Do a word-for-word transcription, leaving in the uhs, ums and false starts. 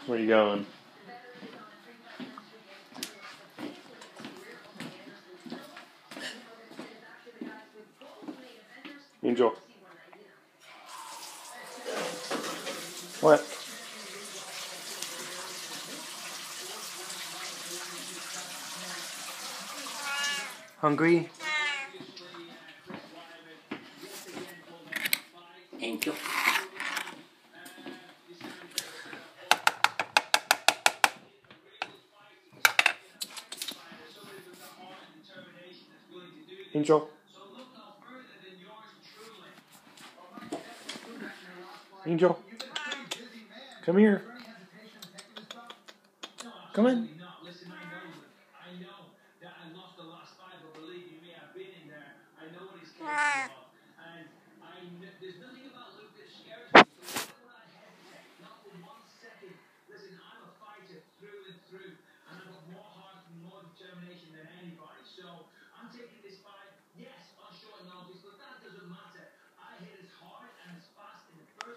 Where are you going? Angel. What? Hungry? Angel. Angel. Angel. Come here. Come in. Listen, I'm a fighter through and through, and I've got more heart and more determination than anybody. So I'm taking